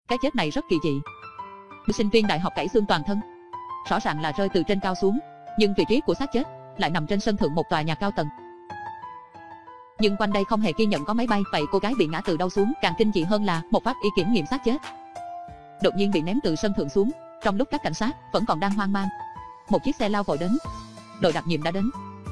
Cái chết này rất kỳ dị. Sinh viên đại học gãy xương toàn thân, rõ ràng là rơi từ trên cao xuống, nhưng vị trí của xác chết lại nằm trên sân thượng một tòa nhà cao tầng. Nhưng quanh đây không hề ghi nhận có máy bay. Vậy cô gái bị ngã từ đâu xuống? Càng kinh dị hơn là một pháp y kiểm nghiệm xác chết đột nhiên bị ném từ sân thượng xuống. Trong lúc các cảnh sát vẫn còn đang hoang mang, một chiếc xe lao vội đến. Đội đặc nhiệm đã đến.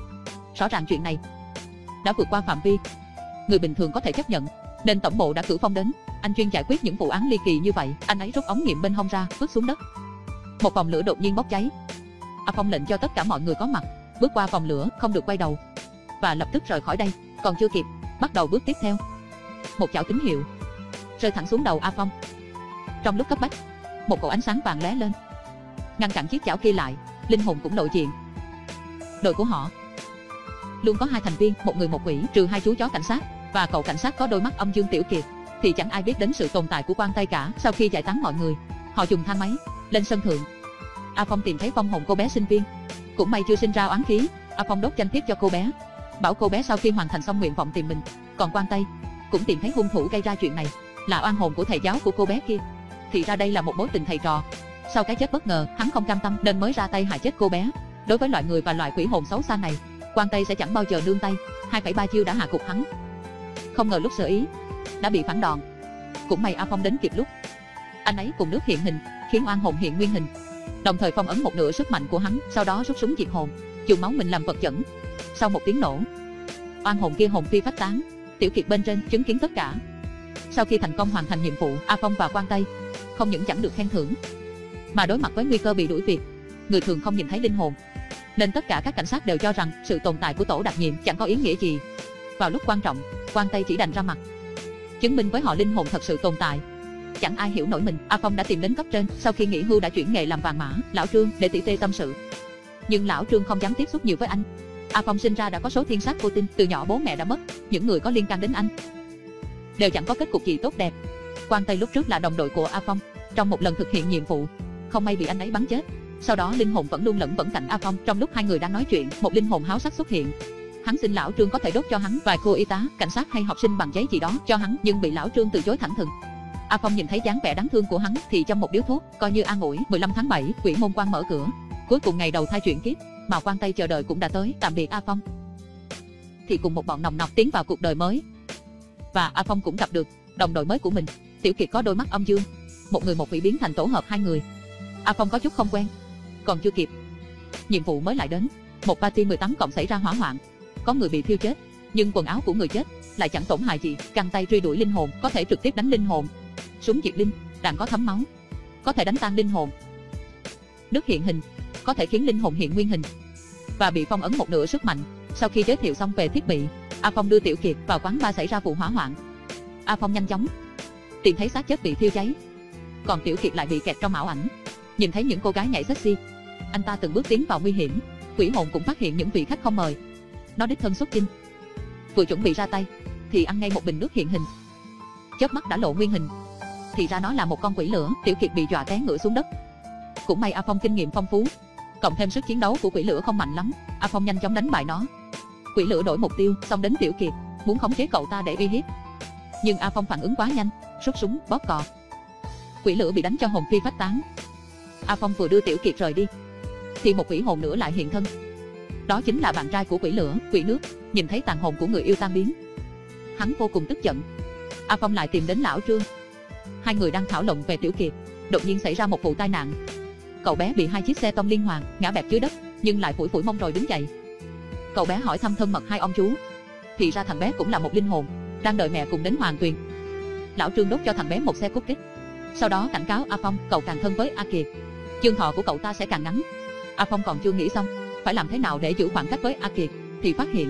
Rõ ràng chuyện này đã vượt qua phạm vi người bình thường có thể chấp nhận, nên tổng bộ đã cử Phong đến. Anh chuyên giải quyết những vụ án ly kỳ như vậy. Anh ấy rút ống nghiệm bên hông ra, vứt xuống đất. Một vòng lửa đột nhiên bốc cháy. Phong lệnh cho tất cả mọi người có mặt bước qua vòng lửa, không được quay đầu, và lập tức rời khỏi đây. Còn chưa kịp bắt đầu bước tiếp theo, một chảo tín hiệu rơi thẳng xuống đầu A Phong. Trong lúc cấp bách, một cột ánh sáng vàng lóe lên, ngăn cản chiếc chảo kia lại. Linh hồn cũng lộ diện. Đội của họ luôn có 2 thành viên, một người một quỷ, trừ 2 chú chó cảnh sát và cậu cảnh sát có đôi mắt âm dương Tiểu Kiệt, thì chẳng ai biết đến sự tồn tại của Quan Tây cả. Sau khi giải tán mọi người, họ dùng thang máy lên sân thượng. A Phong tìm thấy vong hồn cô bé sinh viên. Cũng may chưa sinh ra oán khí. A Phong đốt danh thiếp cho cô bé, bảo cô bé sau khi hoàn thành xong nguyện vọng tìm mình. Còn Quan Tây cũng tìm thấy hung thủ gây ra chuyện này là oan hồn của thầy giáo của cô bé kia. Thì ra đây là một mối tình thầy trò. Sau cái chết bất ngờ, hắn không cam tâm nên mới ra tay hại chết cô bé. Đối với loại người và loại quỷ hồn xấu xa này, Quan Tây sẽ chẳng bao giờ nương tay. 2,3 chiêu đã hạ gục hắn. Không ngờ lúc sơ ý đã bị phản đòn. Cũng may A Phong đến kịp lúc. Anh ấy cùng nước hiện hình, khiến oan hồn hiện nguyên hình, đồng thời phong ấn một nửa sức mạnh của hắn. Sau đó rút súng diệt hồn, dùng máu mình làm vật dẫn. Sau một tiếng nổ, oan hồn kia hồn phi phách tán. Tiểu Kiệt bên trên chứng kiến tất cả. Sau khi thành công hoàn thành nhiệm vụ, A Phong và Quan Tây không những chẳng được khen thưởng, mà đối mặt với nguy cơ bị đuổi việc. Người thường không nhìn thấy linh hồn, nên tất cả các cảnh sát đều cho rằng sự tồn tại của tổ đặc nhiệm chẳng có ý nghĩa gì. Vào lúc quan trọng, Quan Tây chỉ đành ra mặt, chứng minh với họ linh hồn thật sự tồn tại. Chẳng ai hiểu nổi mình. A Phong đã tìm đến cấp trên. Sau khi nghỉ hưu đã chuyển nghề làm vàng mã, lão Trương, để tỉ tê tâm sự. Nhưng lão Trương không dám tiếp xúc nhiều với anh. A Phong sinh ra đã có số thiên sát vô tinh. Từ nhỏ bố mẹ đã mất. Những người có liên can đến anh đều chẳng có kết cục gì tốt đẹp. Quan Tây lúc trước là đồng đội của A Phong. Trong một lần thực hiện nhiệm vụ, không may bị anh ấy bắn chết. Sau đó linh hồn vẫn luôn lẩn vẫn cạnh A Phong. Trong lúc hai người đang nói chuyện, một linh hồn háo sắc xuất hiện. Hắn xin lão Trương có thể đốt cho hắn vài cô y tá, cảnh sát hay học sinh bằng giấy gì đó cho hắn, nhưng bị lão Trương từ chối thẳng thừng. A Phong nhìn thấy dáng vẻ đáng thương của hắn thì châm một điếu thuốc, coi như an ủi. 15 tháng 7, Quỷ Môn Quan mở cửa. Cuối cùng ngày đầu thai chuyển kiếp mà Quan Tây chờ đợi cũng đã tới. Tạm biệt A Phong, thì cùng một bọn nòng nọc tiến vào cuộc đời mới. Và A Phong cũng gặp được đồng đội mới của mình. Tiểu Kiệt có đôi mắt âm dương, một người một quỷ biến thành tổ hợp hai người. A Phong có chút không quen. Còn chưa kịp, nhiệm vụ mới lại đến. Một party 18 cộng xảy ra hỏa hoạn, có người bị thiêu chết, nhưng quần áo của người chết lại chẳng tổn hại gì. Căng tay truy đuổi linh hồn, có thể trực tiếp đánh linh hồn. Súng diệt linh, đạn có thấm máu, có thể đánh tan linh hồn. Nước hiện hình, có thể khiến linh hồn hiện nguyên hình, và bị phong ấn một nửa sức mạnh. Sau khi giới thiệu xong về thiết bị, A Phong đưa Tiểu Kiệt vào quán bar xảy ra vụ hỏa hoạn. A Phong nhanh chóng tìm thấy xác chết bị thiêu cháy, còn Tiểu Kiệt lại bị kẹt trong ảo ảnh. Nhìn thấy những cô gái nhảy sexy, anh ta từng bước tiến vào nguy hiểm. Quỷ hồn cũng phát hiện những vị khách không mời, nó đích thân xuất chinh. Vừa chuẩn bị ra tay thì ăn ngay một bình nước hiện hình, chớp mắt đã lộ nguyên hình. Thì ra nó là một con quỷ lửa. Tiểu Kiệt bị dọa té ngửa xuống đất. Cũng may A Phong kinh nghiệm phong phú, cộng thêm sức chiến đấu của quỷ lửa không mạnh lắm, A Phong nhanh chóng đánh bại nó. Quỷ lửa đổi mục tiêu, xông đến Tiểu Kiệt, muốn khống chế cậu ta để uy hiếp. Nhưng A Phong phản ứng quá nhanh, rút súng bóp cò. Quỷ lửa bị đánh cho hồn phi phách tán. A Phong vừa đưa Tiểu Kiệt rời đi thì một quỷ hồn nữa lại hiện thân. Đó chính là bạn trai của quỷ lửa, Quỷ Nước. Nhìn thấy tàn hồn của người yêu tan biến, hắn vô cùng tức giận. A Phong lại tìm đến lão Trương. Hai người đang thảo luận về Tiểu Kiệt, đột nhiên xảy ra một vụ tai nạn. Cậu bé bị hai chiếc xe tông liên hoàn ngã bẹp dưới đất, nhưng lại phủi phủi mông rồi đứng dậy. Cậu bé hỏi thăm thân mật hai ông chú, thì ra thằng bé cũng là một linh hồn, đang đợi mẹ cùng đến Hoàng Tuyền. Lão Trương đốt cho thằng bé một xe cút kích, sau đó cảnh cáo A Phong, cậu càng thân với A Kiệt, chương thọ của cậu ta sẽ càng ngắn. A Phong còn chưa nghĩ xong phải làm thế nào để giữ khoảng cách với A Kiệt, thì phát hiện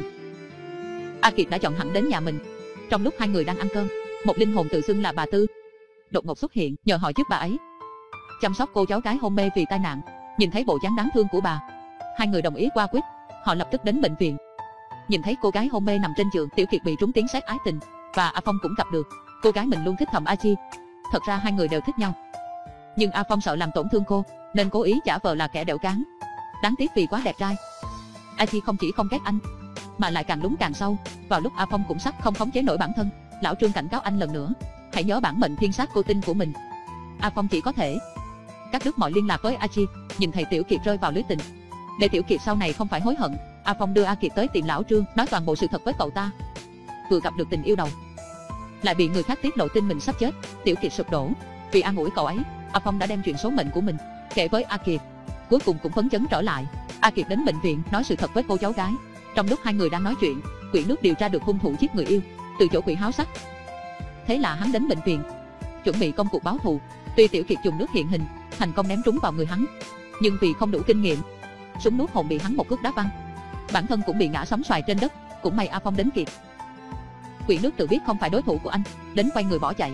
A Kiệt đã chọn hẳn đến nhà mình. Trong lúc hai người đang ăn cơm, một linh hồn tự xưng là bà Tư đột ngột xuất hiện, nhờ họ giúp bà ấy chăm sóc cô cháu gái hôn mê vì tai nạn. Nhìn thấy bộ dáng đáng thương của bà, hai người đồng ý qua quyết. Họ lập tức đến bệnh viện. Nhìn thấy cô gái hôn mê nằm trên giường, Tiểu Kiệt bị trúng tiếng sét ái tình, và A Phong cũng gặp được cô gái mình luôn thích thầm A Chi. Thật ra hai người đều thích nhau, nhưng A Phong sợ làm tổn thương cô, nên cố ý giả vờ là kẻ đẻo cán. Đáng tiếc vì quá đẹp trai, A Chi không chỉ không ghét anh, mà lại càng lún càng sâu. Vào lúc A Phong cũng sắp không khống chế nổi bản thân, lão Trương cảnh cáo anh lần nữa, hãy nhớ bản mệnh thiên sát cô tinh của mình. A Phong chỉ có thể cắt đứt mọi liên lạc với A Chi. Nhìn thấy Tiểu Kiệt rơi vào lưới tình, để Tiểu Kiệt sau này không phải hối hận, A Phong đưa A Kiệt tới tìm lão Trương, nói toàn bộ sự thật với cậu ta. Vừa gặp được tình yêu đầu, lại bị người khác tiết lộ tin mình sắp chết, Tiểu Kiệt sụp đổ. Vì an ủi cậu ấy, A Phong đã đem chuyện số mệnh của mình kể với A Kiệt. Cuối cùng cũng phấn chấn trở lại. A Kiệt đến bệnh viện nói sự thật với cô cháu gái. Trong lúc hai người đang nói chuyện, Quỷ Nước điều tra được hung thủ giết người yêu từ chỗ Quỷ Háo Sắc. Thế là hắn đến bệnh viện chuẩn bị công cuộc báo thù. Tuy Tiểu Kiệt dùng nước hiện hình thành công ném trúng vào người hắn, nhưng vì không đủ kinh nghiệm, súng nuốt hồn bị hắn một cước đá văng, bản thân cũng bị ngã sóng xoài trên đất. Cũng may A Phong đến kịp. Quỷ Nước tự biết không phải đối thủ của anh, đến quay người bỏ chạy.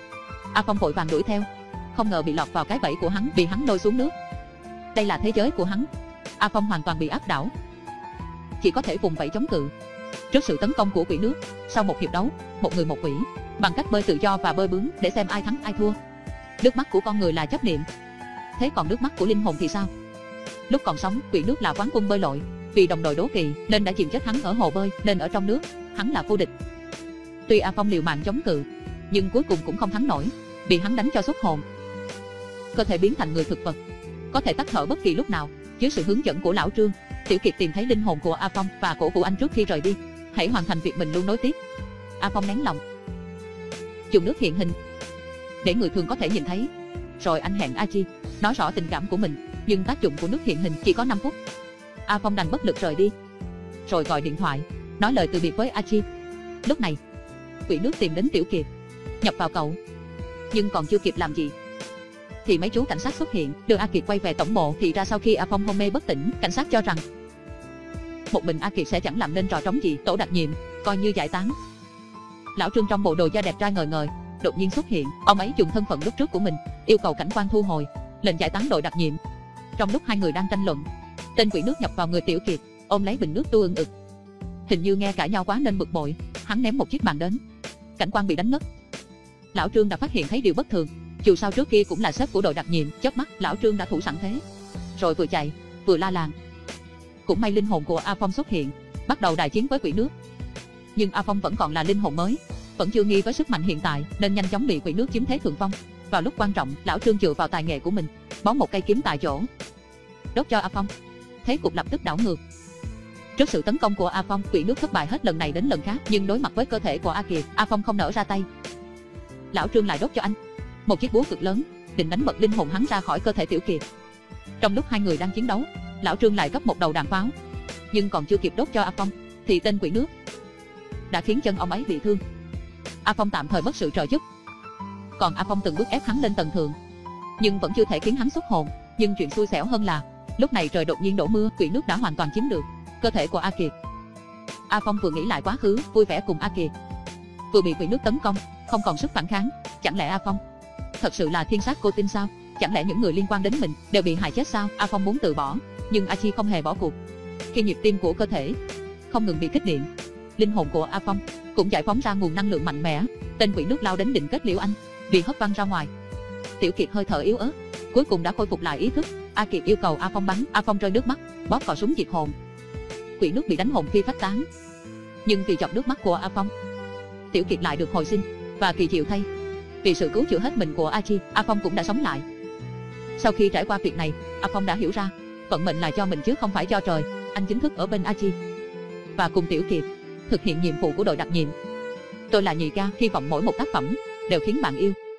A Phong vội vàng đuổi theo, không ngờ bị lọt vào cái bẫy của hắn, bị hắn lôi xuống nước. Đây là thế giới của hắn. A Phong hoàn toàn bị áp đảo, chỉ có thể vùng vẫy chống cự trước sự tấn công của Quỷ Nước. Sau một hiệp đấu, một người một quỷ, bằng cách bơi tự do và bơi bướm để xem ai thắng ai thua. Nước mắt của con người là chấp niệm, thế còn nước mắt của linh hồn thì sao? Lúc còn sống, Quỷ Nước là quán quân bơi lội, vì đồng đội đố kỵ nên đã chìm chết hắn ở hồ bơi, nên ở trong nước hắn là vô địch. Tuy A Phong liều mạng chống cự, nhưng cuối cùng cũng không thắng nổi, bị hắn đánh cho xuất hồn, cơ thể biến thành người thực vật, có thể tắt thở bất kỳ lúc nào. Dưới sự hướng dẫn của lão Trương, Tiểu Kiệt tìm thấy linh hồn của A Phong và cổ vũ anh trước khi rời đi, hãy hoàn thành việc mình luôn nối tiếp. A Phong nén lòng, dùng nước hiện hình để người thường có thể nhìn thấy. Rồi anh hẹn A Chi nói rõ tình cảm của mình, nhưng tác dụng của nước hiện hình chỉ có 5 phút. A Phong đành bất lực rời đi, rồi gọi điện thoại nói lời từ biệt với A Chi. Lúc này, Quỷ Nước tìm đến Tiểu Kiệt, nhập vào cậu, nhưng còn chưa kịp làm gì thì mấy chú cảnh sát xuất hiện, đưa A Kiệt quay về tổng bộ. Thì ra sau khi A Phong hôn mê bất tỉnh, cảnh sát cho rằng một mình A Kiệt sẽ chẳng làm nên trò trống gì, tổ đặc nhiệm coi như giải tán. Lão Trương trong bộ đồ da đẹp trai ngời ngời đột nhiên xuất hiện, ông ấy dùng thân phận lúc trước của mình yêu cầu cảnh quan thu hồi lệnh giải tán đội đặc nhiệm. Trong lúc hai người đang tranh luận, tên Quỷ Nước nhập vào người Tiểu Kiệt, ôm lấy bình nước tu ưng ực. Hình như nghe cãi nhau quá nên bực bội, hắn ném một chiếc bàn đến, cảnh quan bị đánh ngất. Lão Trương đã phát hiện thấy điều bất thường, dù sao trước kia cũng là sếp của đội đặc nhiệm. Chớp mắt, lão Trương đã thủ sẵn thế, rồi vừa chạy vừa la làng. Cũng may linh hồn của A Phong xuất hiện, bắt đầu đại chiến với Quỷ Nước. Nhưng A Phong vẫn còn là linh hồn mới, vẫn chưa nghi với sức mạnh hiện tại, nên nhanh chóng bị Quỷ Nước chiếm thế thượng phong. Vào lúc quan trọng, lão Trương dựa vào tài nghệ của mình, bó một cây kiếm tại chỗ, đốt cho A Phong. Thế cục lập tức đảo ngược. Trước sự tấn công của A Phong, Quỷ Nước thất bại hết lần này đến lần khác, nhưng đối mặt với cơ thể của A Kiệt, A Phong không nỡ ra tay. Lão Trương lại đốt cho anh một chiếc búa cực lớn, định đánh bật linh hồn hắn ra khỏi cơ thể Tiểu Kiệt. Trong lúc hai người đang chiến đấu, lão Trương lại gấp một đầu đạn pháo, nhưng còn chưa kịp đốt cho A Phong thì tên Quỷ Nước đã khiến chân ông ấy bị thương. A Phong tạm thời mất sự trợ giúp, còn A Phong từng bước ép hắn lên tầng thượng, nhưng vẫn chưa thể khiến hắn xuất hồn. Nhưng chuyện xui xẻo hơn là lúc này trời đột nhiên đổ mưa, Quỷ Nước đã hoàn toàn chiếm được cơ thể của A Kiệt. A Phong vừa nghĩ lại quá khứ vui vẻ cùng A Kiệt, vừa bị Quỷ Nước tấn công, không còn sức phản kháng. Chẳng lẽ A Phong thật sự là thiên sát cô tinh sao? Chẳng lẽ những người liên quan đến mình đều bị hại chết sao? A Phong muốn từ bỏ, nhưng A Chi không hề bỏ cuộc. Khi nhịp tim của cơ thể không ngừng bị kích điện, linh hồn của A Phong cũng giải phóng ra nguồn năng lượng mạnh mẽ. Tên Quỷ Nước lao đến định kết liễu anh, bị hất văng ra ngoài. Tiểu Kiệt hơi thở yếu ớt, cuối cùng đã khôi phục lại ý thức. A Kiệt yêu cầu A Phong bắn, A Phong rơi nước mắt, bóp cò súng diệt hồn. Quỷ Nước bị đánh hồn phi phách tán, nhưng vì giọt nước mắt của A Phong, Tiểu Kiệt lại được hồi sinh. Và kỳ diệu thay, vì sự cứu chữa hết mình của A Chi, A Phong cũng đã sống lại. Sau khi trải qua việc này, A Phong đã hiểu ra vận mệnh là do mình chứ không phải do trời. Anh chính thức ở bên A Chi và cùng Tiểu Kiệt thực hiện nhiệm vụ của đội đặc nhiệm. Tôi là Nhị Ca, hy vọng mỗi một tác phẩm đều khiến bạn yêu.